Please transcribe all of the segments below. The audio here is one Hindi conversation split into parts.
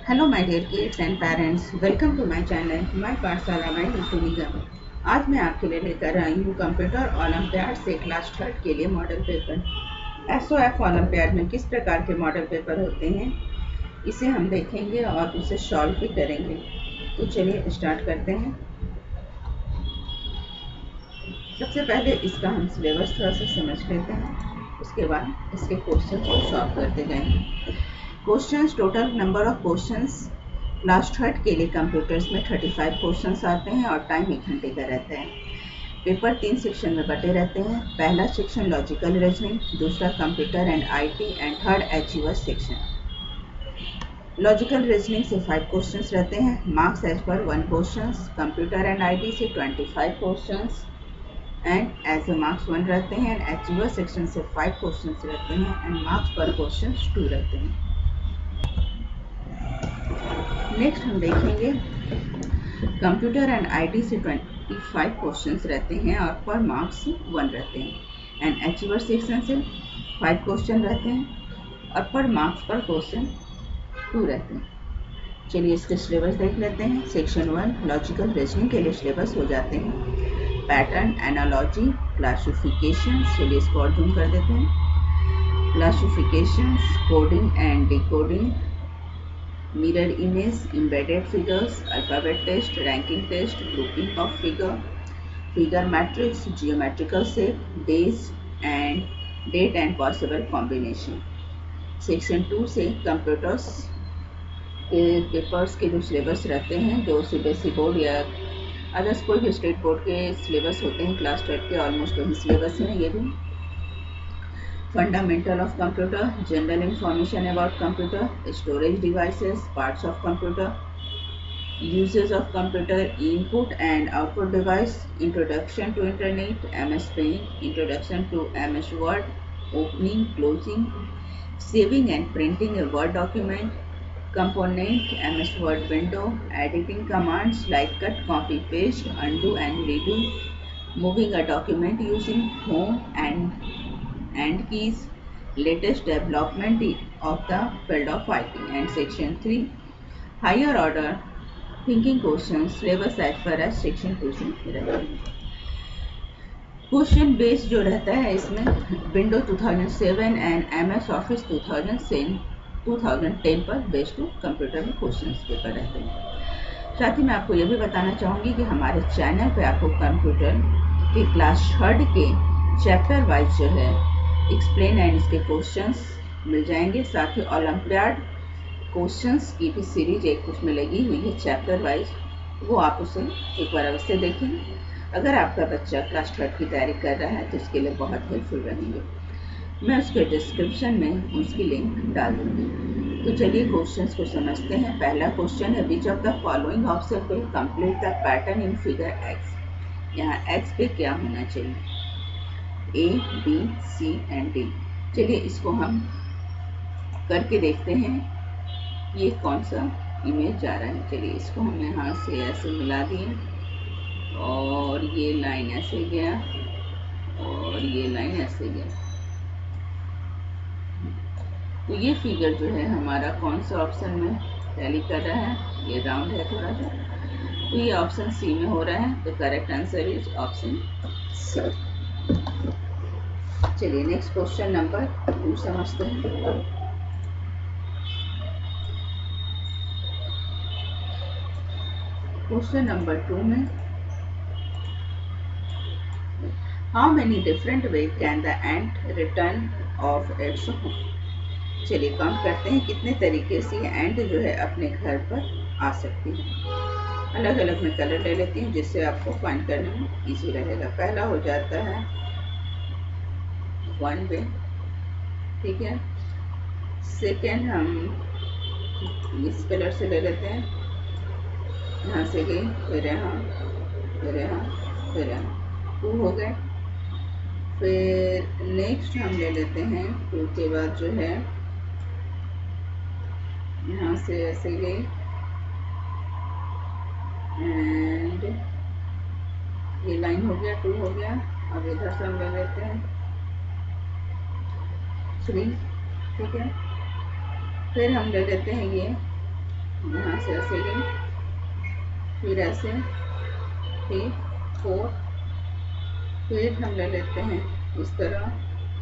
Hello my dear kids and parents, welcome to my channel my Pathshala my Nigam. आज मैं आपके लिए लेकर आई हूँ कंप्यूटर ओलंपियाड से क्लास थर्ड के लिए मॉडल पेपर। एसओएफ ओलंपियाड में किस प्रकार के मॉडल पेपर होते हैं इसे हम देखेंगे और उसे सॉल्व भी करेंगे। तो चलिए स्टार्ट करते हैं। सबसे पहले इसका हम सिलेबस थोड़ा सा समझ लेते हैं, उसके बाद इसके क्वेश्चन को सॉल्व करते जाएंगे। Questions, total number of questions class third के लिए कंप्यूटर्स में 35 क्वेश्चंस आते हैं और टाइम 1 घंटे का रहता है। पेपर 3 सेक्शन में बटे रहते हैं। पहला सेक्शन लॉजिकल रीजनिंग, दूसरा computer and IT and third achiever section. Logical reasoning से 5 क्वेश्चंस रहते हैं। Marks as per 1 question. Computer and IT से 25 questions and each a marks 1 रहते हैं। एंड अचीवर सेक्शन से 5 क्वेश्चंस रहते हैं एंड मार्क्स पर क्वेश्चन 2 रहते हैं। नेक्स्ट हम देखेंगे कंप्यूटर एंड आईटी से 25 क्वेश्चंस रहते हैं और पर मार्क्स 1 रहते हैं। एंड अचीवर सेक्शन से 5 क्वेश्चन रहते हैं और पर मार्क्स पर क्वेश्चन 2 रहते हैं। चलिए इसके सिलेबस देख लेते हैं। सेक्शन 1 लॉजिकल रीजनिंग के लिए सिलेबस हो जाते हैं पैटर्न, एनालॉजी, क्लासिफिकेशन। चलिए इसको और जूम कर देते हैं। Classification, coding and decoding, mirror image, embedded figures, alphabet test, ranking test, grouping of figure matrix, geometrical shape, days and date and possible combination। Section 2 से कंप्यूटर्स के पेपर्स के जो सिलेबस रहते हैं, जो सीबीएसई बोर्ड या अदर्स कोई भी स्टेट बोर्ड के सिलेबस होते हैं क्लास 12 के, ऑलमोस्ट वही सिलेबस है ये भी। Fundamental of computer, general information about computer, storage devices, parts of computer, uses of computer, input and output device, introduction to internet, MS Paint, introduction to MS Word, opening, closing, saving and printing a Word document, component, MS Word window, editing commands like cut, copy, paste, undo and redo, moving a document using home and keys, latest development of the field of IT। and section 3 higher order thinking questions, syllabus as far as section 2 से रहता है। क्वेश्चन बेस जो रहता है इसमें विंडो 2007 एंड MS ऑफिस 2010 पर बेस्ड कंप्यूटर में क्वेश्चन पेपर रहते हैं। साथ ही मैं आपको यह भी बताना चाहूँगी कि हमारे चैनल पे आपको कंप्यूटर के क्लास थर्ड के चैप्टर वाइज जो है एक्सप्लेन एंड इसके क्वेश्चंस मिल जाएंगे। साथ ही ओलंपियाड क्वेश्चंस की भी सीरीज एक उसमें लगी हुई है चैप्टर वाइज, वो आप उसे एक बार अवश्य देखें। अगर आपका बच्चा क्लास थर्ड की तैयारी कर रहा है तो इसके लिए बहुत हेल्पफुल रहेंगे। मैं उसके डिस्क्रिप्शन में उसकी लिंक डाल दूँगी। तो चलिए क्वेश्चंस को समझते हैं। पहला क्वेश्चन है which of the following option will complete the pattern in figure X. यहाँ एक्स पे क्या होना चाहिए? A, B, C and D। चलिए इसको हम करके देखते हैं ये कौन सा इमेज जा रहा है। चलिए इसको हम यहाँ से ऐसे मिला दिए और ये लाइन ऐसे गया और ये लाइन ऐसे गया। तो ये फिगर जो है हमारा कौन सा ऑप्शन में टैली कर रहा है? ये राउंड है थोड़ा सा, तो ये ऑप्शन सी में हो रहा है। तो correct answer is option C. चलिए नेक्स्ट क्वेश्चन नंबर 2 समझते हैं। क्वेश्चन नंबर 2 में how many different way can the ant return of its home. चलिए काउंट करते हैं कितने तरीके से ये एंट जो है अपने घर पर आ सकती है। अलग अलग मैं कलर ले लेती हूँ जिससे आपको फाइंड करने में इजी रहेगा। पहला हो जाता है 1 वे, ठीक है। सेकेंड हम इस कलर से ले लेते हैं, यहाँ से गई फिर यहाँ फिर यहाँ फिर यहाँ, 2 हो गए। फिर नेक्स्ट हम ले लेते हैं 2 के बाद जो है यहाँ से ऐसे गई एंड ये लाइन हो गया, 2 हो गया। अब इधर से हम ले लेते हैं 3, ठीक है। फिर हम ले लेते हैं ये यहाँ से ऐसे गई, फिर ऐसे, फिर 4, फिर हम ले लेते हैं इस तरह,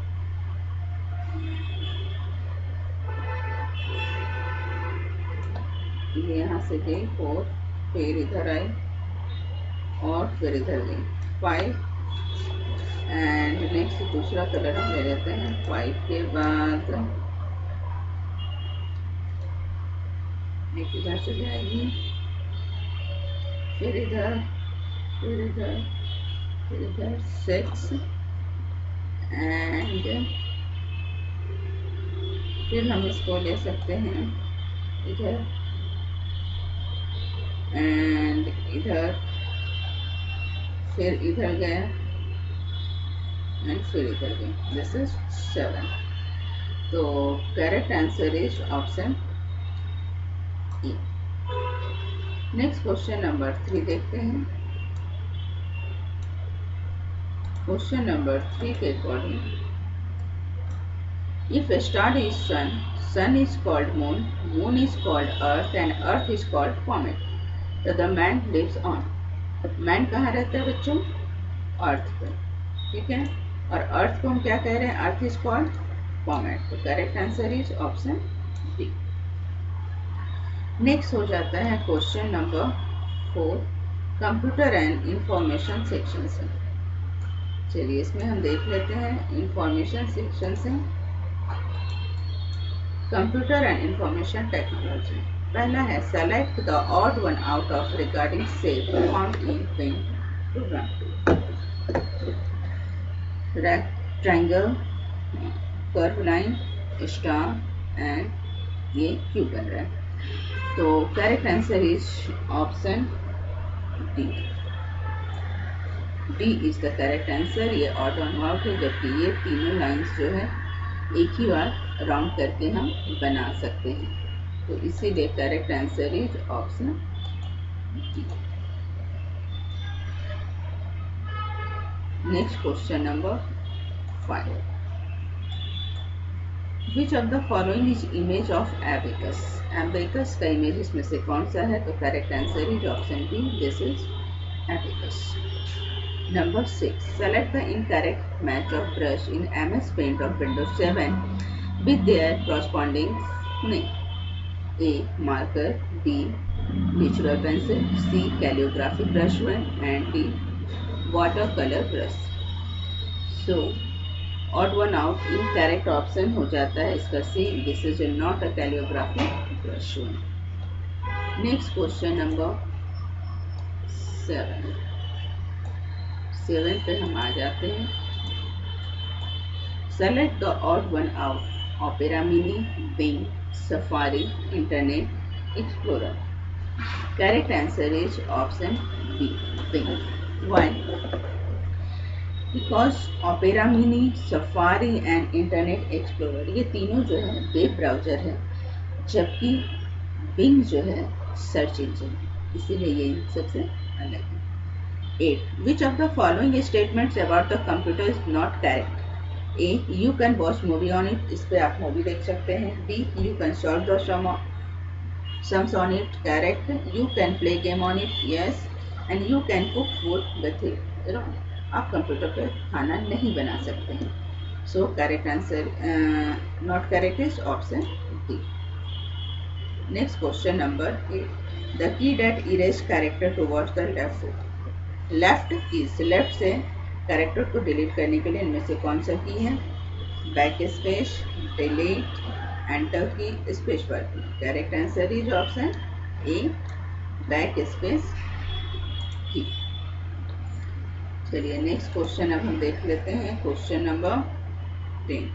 ये यहाँ से गई 4, फिर इधर आई और फिर इधर गई 5, एंड नेक्स्ट दूसरा कलर हम ले लेते हैं 5 के बाद एक इधर से जाएगी, फिर इधर, फिर इधर, फिर इधर 6, एंड फिर हम इसको ले सकते हैं इधर एंड इधर, फिर इधर गया एंड फिर इधर गया, दिस इज 7। तो correct answer is option E। Next question number 3 देखते हैं। क्वेश्चन नंबर 3 के according, if a star is sun, sun is called moon, moon is called earth and earth is called comet, तो the man lives on, man कहाँ रहता है बच्चों? अर्थ पे, ठीक है, और अर्थ को हम क्या कह रहे हैं? अर्थ इज कॉल्ड कॉमेट, तो correct answer is option D. Next हो जाता है question number 4, computer and information section से। चलिए इसमें हम देख लेते हैं इंफॉर्मेशन सेक्शन से, कंप्यूटर एंड इंफॉर्मेशन टेक्नोलॉजी। पहला है select the odd one out of regarding shape found in paint program. Rectangle, curve line, star and ये क्यू बन रहा है, तो correct answer is option D. D is the correct answer. ये ऑड वन आउट है, जबकि ये तीनों लाइंस जो है एक ही बार राउंड करके हम बना सकते हैं, तो इसीलिए correct answer is option D. Next question number 5, which of the following is image of abacus. Abacus का इमेज इसमें से कौन सा है? तो correct answer is option B, this is abacus. Number 6, select the incorrect match of brush in MS Paint of Windows 7 with their corresponding name. A. Marker, B. Natural pencil, C. Calligraphy brush and D. Watercolor brush. So, odd one out, incorrect option हो जाता है इसका C. This is not a calligraphy brush one. Next question number 7. 7 पे हम आ जाते हैं। Select the odd one out. Opera Mini, Bing, Safari, Internet Explorer. Correct answer is option B, Bing. Why? Because Opera Mini, Safari and Internet Explorer ये तीनों जो है वेब ब्राउजर है, जबकि Bing जो है सर्च इंजन, इसीलिए ये सबसे अलग है। 8. Which of the following statements about the computer is not correct? A. You can watch movie on it, इस पे आप मूवी देख सकते हैं। B. You can solve the sums on it, correct. You can play game on it, yes. And you can cook food with it, wrong. आप कंप्यूटर पे खाना नहीं बना सकते हैं, so correct answer not correct is option D. Next question number 8, the key that erase character towards the left foot. Left keys, left से कैरेक्टर को डिलीट करने के लिए इनमें से कौन सा की है? Back space, delete, enter key, space bar key. Correct answer is option A, back space key. चलिए नेक्स्ट क्वेश्चन अब हम देख लेते हैं, क्वेश्चन नंबर 10।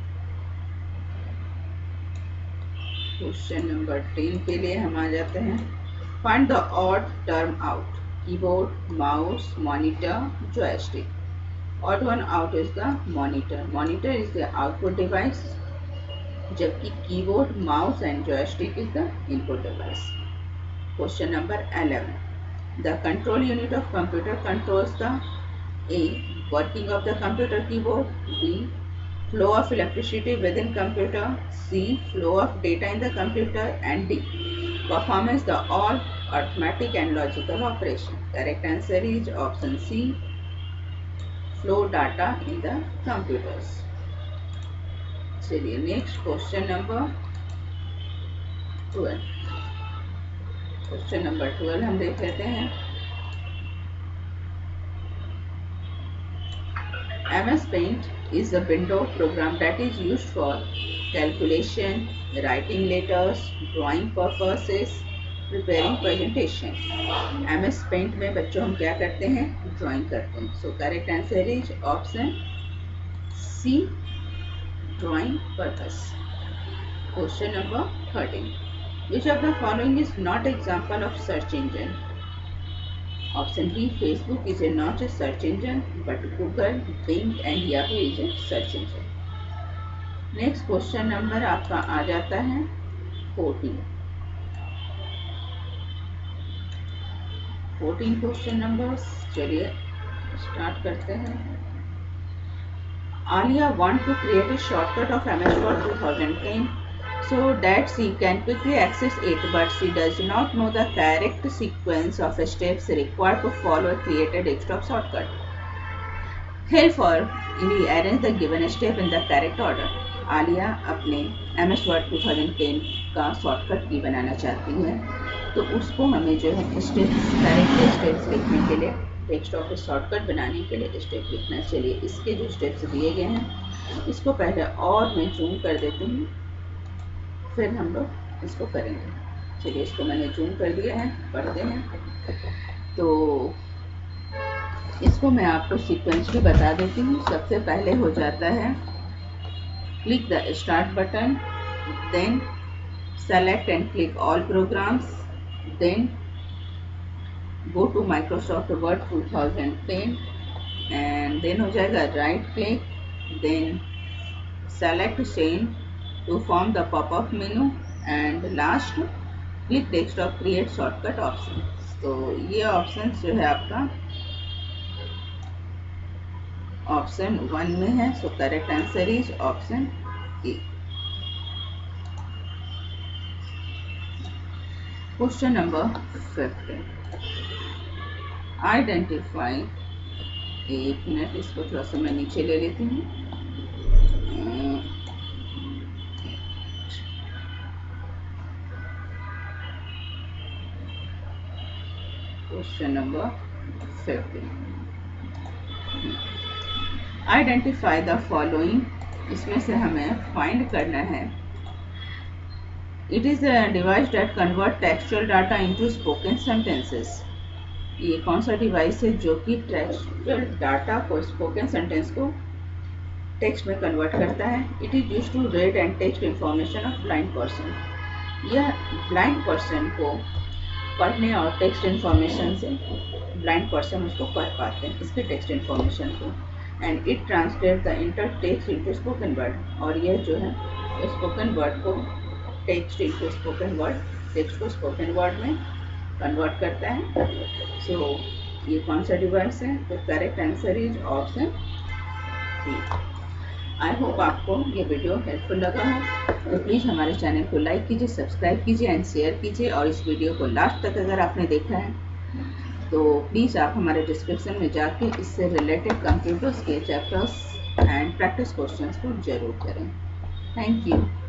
क्वेश्चन नंबर 10 के लिए हम आ जाते हैं, find the odd term out. Keyboard, mouse, monitor, joystick. Odd one out is the monitor. Monitor is the output device, जबकि keyboard, mouse and joystick is the input device. Question number 11. The control unit of computer controls the A. Working of the computer keyboard, B. Flow of electricity within computer, C. Flow of data in the computer, and D. performs the all arithmetic and logical operation. Correct answer is option C, flow data in the computers. चलिए next question number 12. Question number 12 हम देख लेते हैं. MS Paint is a window program that is used for calculation, writing letters, drawing purposes, preparing presentation. MS Paint में बच्चों हम क्या करते हैं? ड्राइंग करते हैं. So correct answer is option C, drawing purpose. Question number 13. Which of the following is not example of search engine? Option B, Facebook is not a search engine, but Google, Bing and Yahoo is a search engine. Next question number आपका आ जाता है 14. 14 क्वेश्चन नंबर्स. चलिए स्टार्ट करते हैं. Alia want to create a shortcut of MS Word 2010 so that she can quickly access it, but she does not know the correct sequence of steps required to follow a created desktop shortcut. Help her arrange the given step in the correct order. Alia अपने MS Word 2010 का शॉर्टकट की बनाना चाहती है, तो उसको हमें जो है स्टेप्स, करेक्ट स्टेप्स लिखने के लिए, डेस्कटॉप पे शॉर्टकट बनाने के लिए स्टेप लिखना. चलिए इसके जो स्टेप्स दिए गए हैं इसको पहले और मैं जूम कर देती हूँ, फिर हम लोग इसको करेंगे. चलिए इसको मैंने जूम कर दिया है, पढ़ते हैं. तो इसको मैं आपको सीक्वेंस भी बता देती हूँ. सबसे पहले हो जाता है click the start button, then select and click all programs, then go to Microsoft Word 2010 and then हो जाएगा right click, then select send to form the pop-up menu and last click desktop create shortcut option. तो ये ऑप्शन जो है आपका ऑप्शन 1 में है. So correct answer is option A. Question number 15. Identify. एक मिनट, इसको थोड़ा सा मैं नीचे ले लेती हूँ. Question number 15. Identify the following. इसमें से हमें फाइंड करना है. It is a device that convert textual data into spoken sentences. ये कौन सा डिवाइस है जो कि टेक्सचुअल डाटा को, स्पोकन सेंटेंस को टेक्स्ट में कन्वर्ट करता है. It is used to read and text information of blind person. यह ब्लाइंड पर्सन को पढ़ने और टेक्स्ट इन्फॉर्मेशन से ब्लाइंड पर्सन उसको पढ़ पाते हैं, इसके टेक्स्ट इन्फॉर्मेशन को. And it translate the inter text into spoken word. और यह जो है स्पोकन वर्ड को text into spoken word, text को स्पोकन वर्ड में कन्वर्ट करता है. सो ये कौन सा डिवाइस है? तो correct answer is option C. I hope आपको ये वीडियो हेल्पफुल लगा हो, तो प्लीज़ हमारे चैनल को लाइक कीजिए, सब्सक्राइब कीजिए एंड शेयर कीजिए. और इस वीडियो को लास्ट तक अगर आपने देखा है तो प्लीज़ आप हमारे डिस्क्रिप्शन में जाके इससे रिलेटेड कंप्यूटर्स के चैप्टर्स एंड प्रैक्टिस क्वेश्चंस को जरूर करें. Thank you.